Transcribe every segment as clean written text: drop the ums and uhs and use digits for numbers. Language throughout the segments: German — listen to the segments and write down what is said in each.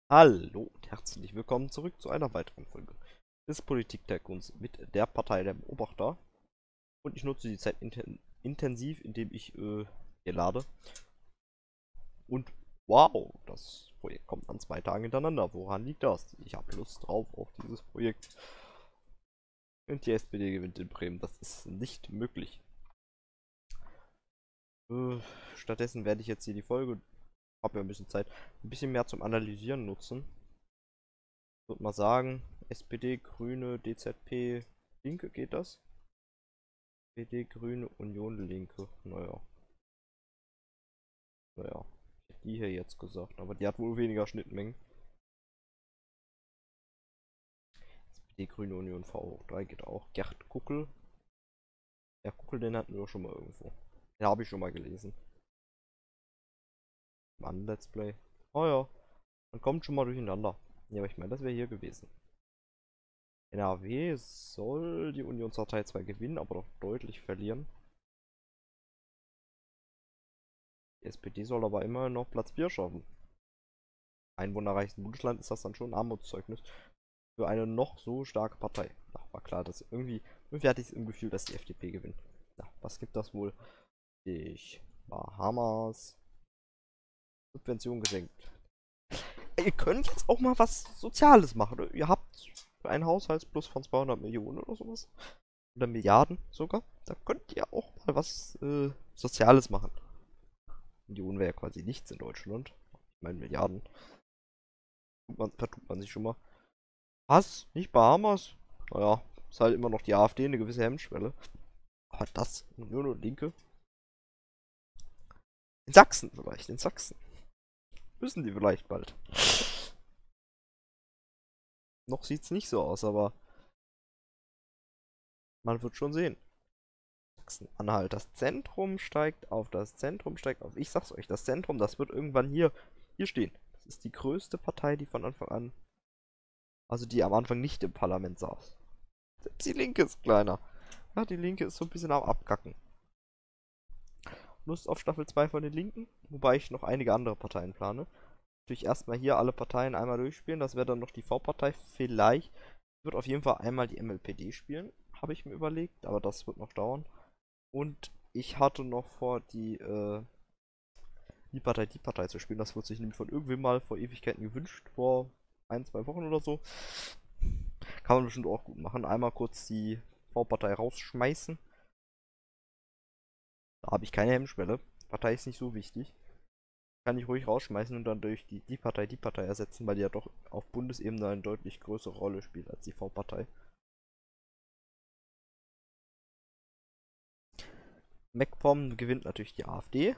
Hallo und herzlich willkommen zurück zu einer weiteren Folge des Politik-Tycoons mit der Partei der Beobachter. Und ich nutze die Zeit intensiv, indem ich hier lade. Und wow, das Projekt kommt an 2 Tagen hintereinander. Woran liegt das? Ich habe Lust drauf auf dieses Projekt. Und die SPD gewinnt in Bremen. Das ist nicht möglich. Äh, Stattdessen werde ich jetzt hier die Folge, habe ja ein bisschen Zeit, ein bisschen mehr zum Analysieren nutzen. Ich würde mal sagen, SPD, Grüne, DZP, Linke, geht das? SPD, Grüne, Union, Linke. Naja. Ich hätte die hier jetzt gesagt, aber die hat wohl weniger Schnittmengen. SPD, Grüne, Union, V hoch 3 geht auch. Gerd Kuckel. Ja, Kuckel, den hatten wir doch schon mal irgendwo. Den habe ich schon mal gelesen. Mann, Let's Play. Oh ja, man kommt schon mal durcheinander. Ja, aber ich meine, das wäre hier gewesen. NRW soll die Unionspartei zwar gewinnen, aber doch deutlich verlieren. Die SPD soll aber immer noch Platz 4 schaffen. Einwohnerreichsten Bundesland ist das dann schon ein Armutszeugnis für eine noch so starke Partei. Ja, war klar, dass irgendwie hatte ich es im Gefühl, dass die FDP gewinnt. Ja, was gibt das wohl? Ich Bahamas. Subvention gesenkt. Ihr könnt jetzt auch mal was Soziales machen. Oder? Ihr habt einen Haushaltsplus von 200 Millionen oder sowas. Oder Milliarden sogar. Da könnt ihr auch mal was Soziales machen. Millionen wäre ja quasi nichts in Deutschland. Ich meine Milliarden. Vertut man sich schon mal. Was? Nicht Bahamas? Naja, ist halt immer noch die AfD eine gewisse Hemmschwelle. Aber das, Union und Linke? In Sachsen vielleicht, in Sachsen. Müssen die vielleicht bald. Noch sieht's nicht so aus, aber man wird schon sehen. Sachsen-Anhalt, das Zentrum steigt auf, das Zentrum steigt auf. Ich sag's euch, das Zentrum, das wird irgendwann hier stehen. Das ist die größte Partei, die von Anfang an, also die am Anfang nicht im Parlament saß. Selbst die Linke ist kleiner. Ja, die Linke ist so ein bisschen am Abkacken. Lust auf Staffel 2 von den Linken, wobei ich noch einige andere Parteien plane. Natürlich erstmal hier alle Parteien einmal durchspielen, das wäre dann noch die V-Partei. Vielleicht wird auf jeden Fall einmal die MLPD spielen, habe ich mir überlegt, aber das wird noch dauern. Und ich hatte noch vor, die Partei zu spielen. Das wurde sich nämlich von irgendwem mal vor Ewigkeiten gewünscht, vor 1, 2 Wochen oder so. Kann man bestimmt auch gut machen. Einmal kurz die V-Partei rausschmeißen. Da habe ich keine Hemmschwelle. Partei ist nicht so wichtig. Kann ich ruhig rausschmeißen und dann durch die Partei ersetzen, weil die ja doch auf Bundesebene eine deutlich größere Rolle spielt als die V-Partei. MacPom gewinnt natürlich die AfD.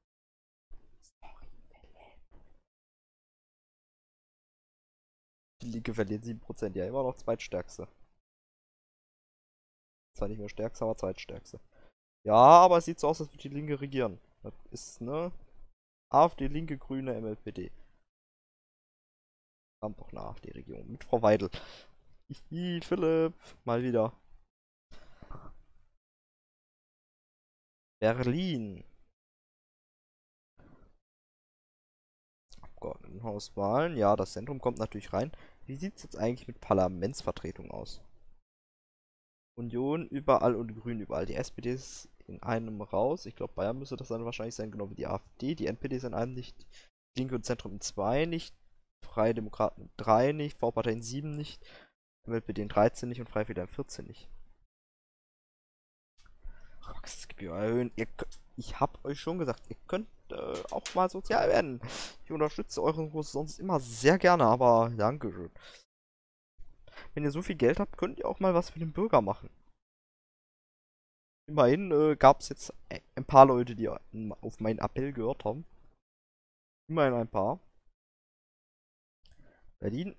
Die Linke verliert 7%, ja immer noch zweitstärkste. Zwar nicht mehr stärkste, aber zweitstärkste. Ja, aber es sieht so aus, als würde die Linke regieren. Das ist, ne? AfD, Linke, Grüne, MLPD. Haben doch eine AfD-Regierung mit Frau Weidel. Hihi, Philipp, mal wieder. Berlin. Abgeordnetenhauswahlen. Ja, das Zentrum kommt natürlich rein. Wie sieht es jetzt eigentlich mit Parlamentsvertretung aus? Union überall und Grün überall. Die SPD ist in einem raus. Ich glaube, Bayern müsste das dann wahrscheinlich sein, genau wie die AfD. Die NPD ist in einem nicht. Linke und Zentrum in 2 nicht. Freie Demokraten in 3 nicht. V-Partei in 7 nicht. MLPD in 13 nicht und Freie Wähler in 14 nicht. Praxisgebühr erhöhen. Ich hab euch schon gesagt, ihr könnt auch mal sozial werden. Ich unterstütze euren Kurs sonst immer sehr gerne, aber Dankeschön. Wenn ihr so viel Geld habt, könnt ihr auch mal was für den Bürger machen. Immerhin gab es jetzt ein paar Leute, die auf meinen Appell gehört haben. Immerhin ein paar. Berlin.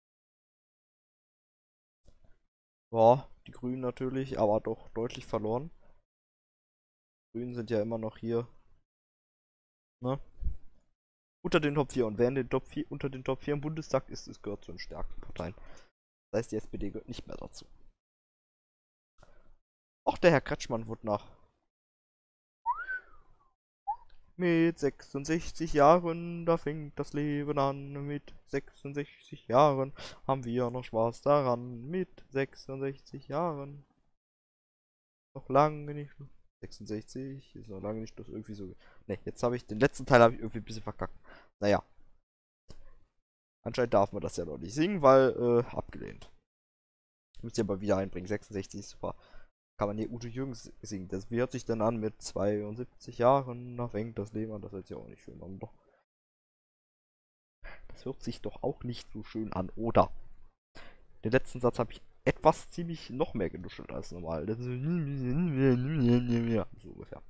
Ja, die Grünen natürlich, aber doch deutlich verloren. Die Grünen sind ja immer noch hier, ne? Unter den Top 4. Und wer in den Top 4, unter den Top 4 im Bundestag ist, es gehört zu den stärksten Parteien. Das heißt, die SPD gehört nicht mehr dazu. Auch der Herr Kretschmann wurde nach Mit 66 Jahren, da fängt das Leben an. Mit 66 Jahren haben wir noch Spaß daran. Mit 66 Jahren. Noch lange nicht. 66 ist noch lange nicht das irgendwie so. Ne, jetzt habe ich den letzten Teil habe ich irgendwie ein bisschen verkackt. Naja, anscheinend darf man das ja noch nicht singen, weil abgelehnt. Müsst ihr aber wieder einbringen. 66 ist super. Kann man hier Ute Jürgens singen. Das hört sich dann an mit 72 Jahren. Da fängt das Leben an. Das hört sich auch nicht schön an. Doch. Das hört sich doch auch nicht so schön an, oder? Den letzten Satz habe ich etwas ziemlich noch mehr genuschelt als normal. So ungefähr.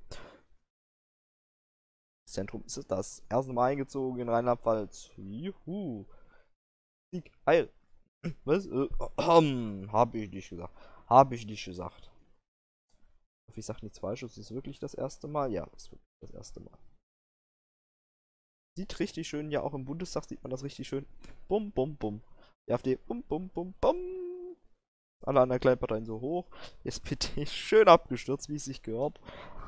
Das Zentrum ist das erste Mal eingezogen in Rheinland-Pfalz. Juhu. Sieg, Heil. Was? Habe ich nicht gesagt. Habe ich nicht gesagt. Ich sag nichts Falsches. Ist es wirklich das erste Mal? Ja, das ist wirklich das erste Mal. Sieht richtig schön, ja auch im Bundestag sieht man das richtig schön. Bum, bum, bum. Die AfD, bum, bum, bum, bum. Alle anderen kleinen Parteien so hoch. Die SPD schön abgestürzt, wie es sich gehört.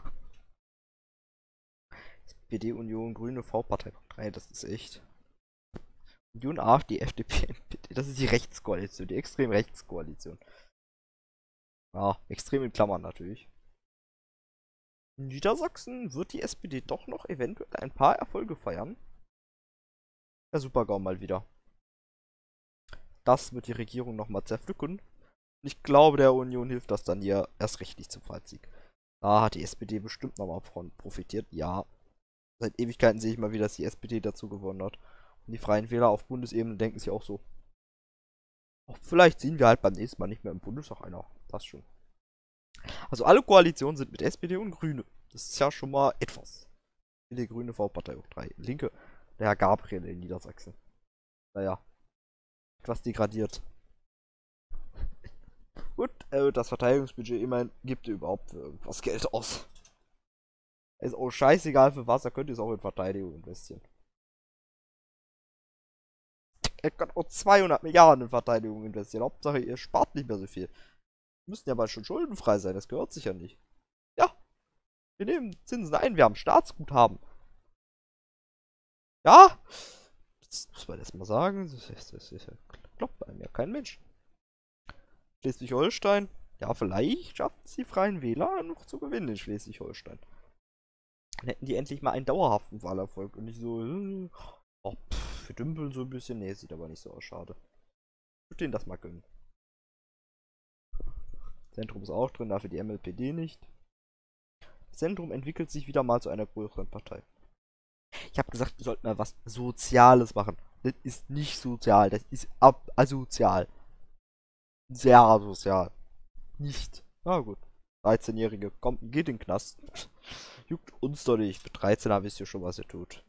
SPD, Union, Grüne, V-Partei 3, das ist echt. Union, AfD, FDP, NPD, das ist die Rechtskoalition, die extrem Rechtskoalition. Ja, extrem in Klammern natürlich. In Niedersachsen wird die SPD doch noch eventuell ein paar Erfolge feiern. Der Super-GAU mal wieder. Das wird die Regierung nochmal zerpflücken. Ich glaube, der Union hilft das dann hier erst richtig zum Fallsieg. Da hat die SPD bestimmt nochmal von profitiert. Ja. Seit Ewigkeiten sehe ich mal wieder, dass die SPD dazu gewonnen hat. Und die Freien Wähler auf Bundesebene denken sich auch so. Oh, vielleicht sehen wir halt beim nächsten Mal nicht mehr im Bundestag einer. Passt schon. Also alle Koalitionen sind mit SPD und Grüne. Das ist ja schon mal etwas. Die Grüne, V-Partei auch 3. Linke, der Herr Gabriel in Niedersachsen. Naja. Etwas degradiert. Gut, das Verteidigungsbudget immerhin gibt ihr überhaupt für irgendwas Geld aus. Ist auch scheißegal für was, er könnte es auch in Verteidigung investieren. Er kann auch 200 Milliarden in Verteidigung investieren. Hauptsache, ihr spart nicht mehr so viel. Müssen ja bald schon schuldenfrei sein, das gehört sich ja nicht. Ja, wir nehmen Zinsen ein, wir haben Staatsguthaben. Ja, das muss man erstmal sagen. Das glaubt einem ja kein Mensch. Schleswig-Holstein, ja, vielleicht schaffen es die Freien Wähler noch zu gewinnen in Schleswig-Holstein. Dann hätten die endlich mal einen dauerhaften Wahlerfolg und nicht so, oh, wir dümpeln so ein bisschen. Nee, sieht aber nicht so aus, schade. Ich würde denen das mal gönnen. Zentrum ist auch drin, dafür die MLPD nicht. Das Zentrum entwickelt sich wieder mal zu einer größeren Partei. Ich habe gesagt, wir sollten mal was Soziales machen. Das ist nicht sozial, das ist asozial. Sehr asozial. Nicht. Na gut. 13-Jährige, kommt, geht in den Knast. Juckt uns doch nicht. Mit 13 wisst ihr schon, was ihr tut.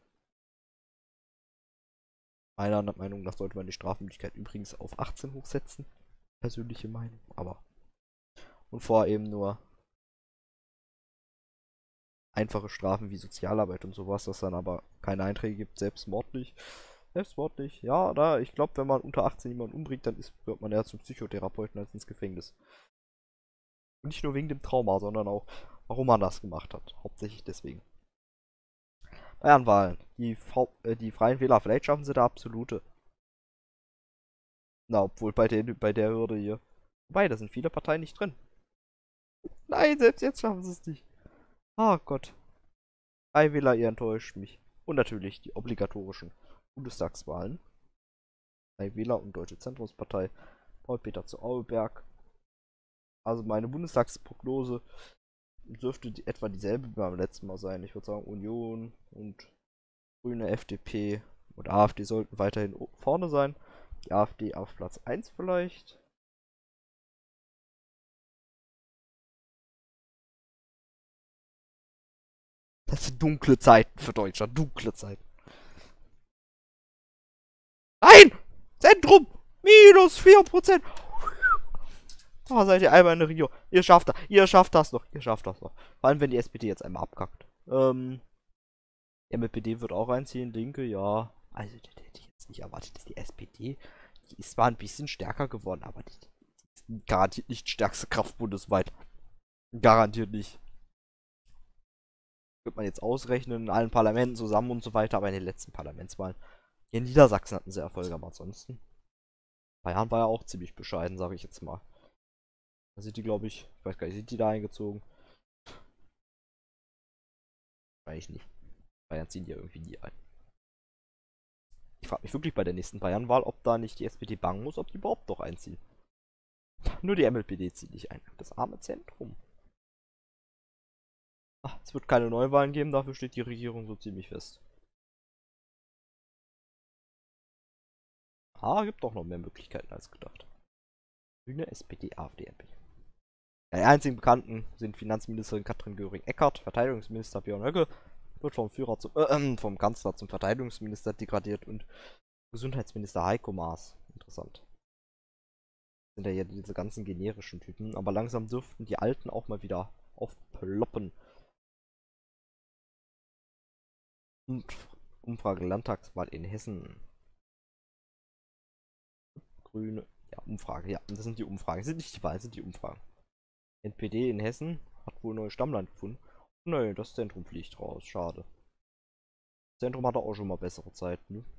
Meiner Meinung nach sollte man die Strafmündigkeit übrigens auf 18 hochsetzen. Persönliche Meinung, aber. Und vorher eben nur einfache Strafen wie Sozialarbeit und sowas, das dann aber keine Einträge gibt, selbstmordlich. Selbstmordlich, ja, da, ich glaube, wenn man unter 18 jemanden umbringt, dann wird man eher zum Psychotherapeuten als ins Gefängnis. Und nicht nur wegen dem Trauma, sondern auch, warum man das gemacht hat. Hauptsächlich deswegen. Bayernwahlen. Die Freien Wähler, vielleicht schaffen sie da absolute. Na, obwohl bei der Hürde hier. Wobei, da sind viele Parteien nicht drin. Nein, selbst jetzt schaffen sie es nicht. Ah Gott. Freie Wähler, ihr enttäuscht mich. Und natürlich die obligatorischen Bundestagswahlen. Freie Wähler und Deutsche Zentrumspartei. Paul-Peter zu Aueberg. Also meine Bundestagsprognose dürfte etwa dieselbe wie beim letzten Mal sein. Ich würde sagen, Union und Grüne, FDP und AfD sollten weiterhin vorne sein. Die AfD auf Platz 1 vielleicht. Das sind dunkle Zeiten für Deutschland. Dunkle Zeiten. Nein! Zentrum! Minus 4%! Oh, seid ihr einmal in der Regierung. Ihr schafft das. Ihr schafft das noch. Ihr schafft das noch. Vor allem, wenn die SPD jetzt einmal abkackt. MLPD wird auch einziehen. Linke, ja. Also, das hätte ich jetzt nicht erwartet, dass die SPD, die ist zwar ein bisschen stärker geworden, aber die ist garantiert nicht die stärkste Kraft bundesweit. Garantiert nicht. Wird man jetzt ausrechnen, in allen Parlamenten zusammen und so weiter, aber in den letzten Parlamentswahlen. Hier in Niedersachsen hatten sie Erfolge, aber ansonsten. Bayern war ja auch ziemlich bescheiden, sage ich jetzt mal. Da sind die, glaube ich weiß gar nicht, sind die da eingezogen? Eigentlich nicht. Bayern ziehen die ja irgendwie nie ein. Ich frage mich wirklich bei der nächsten Bayernwahl, ob da nicht die SPD bangen muss, ob die überhaupt noch einziehen. Nur die MLPD zieht nicht ein. Das arme Zentrum. Ach, es wird keine Neuwahlen geben, dafür steht die Regierung so ziemlich fest. Ah, gibt doch noch mehr Möglichkeiten als gedacht. Grüne, SPD, AfD, NPD. Ja, die einzigen Bekannten sind Finanzministerin Katrin Göring-Eckardt, Verteidigungsminister Björn Höcke, wird vom Kanzler zum Verteidigungsminister degradiert und Gesundheitsminister Heiko Maas. Interessant. Sind ja diese ganzen generischen Typen, aber langsam dürften die alten auch mal wieder aufploppen. Und Umfrage Landtagswahl in Hessen. Grüne. Ja, Umfrage, ja. Und das sind die Umfragen. Sind nicht die Wahlen, sind die Umfragen. NPD in Hessen hat wohl neues Stammland gefunden. Nö, das Zentrum fliegt raus. Schade. Das Zentrum hatte auch schon mal bessere Zeiten, ne?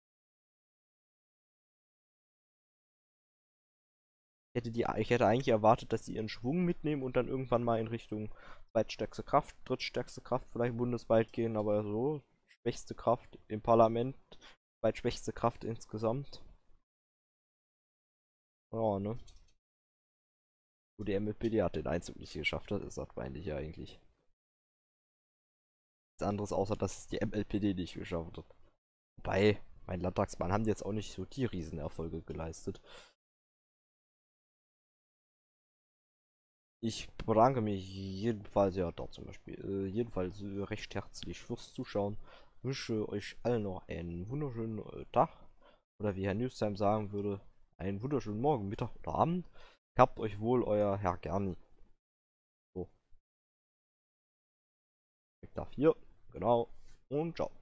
Ich hätte eigentlich erwartet, dass sie ihren Schwung mitnehmen und dann irgendwann mal in Richtung zweitstärkste Kraft, drittstärkste Kraft vielleicht bundesweit gehen, aber so schwächste Kraft im Parlament, zweitschwächste Kraft insgesamt. Ja, ne? Wo die MLPD hat den Einzug nicht geschafft, das ist peinlich ja eigentlich. Nichts anderes außer, dass es die MLPD nicht geschafft hat. Wobei, mein Landtagsmann haben jetzt auch nicht so die Riesenerfolge geleistet. Ich bedanke mich jedenfalls, ja, da zum Beispiel, jedenfalls recht herzlich fürs Zuschauen. Wünsche euch allen noch einen wunderschönen Tag. Oder wie Herr Newstime sagen würde, einen wunderschönen Morgen, Mittag oder Abend. Habt euch wohl, euer Herr Gerni. So, ich darf hier, genau, und ciao.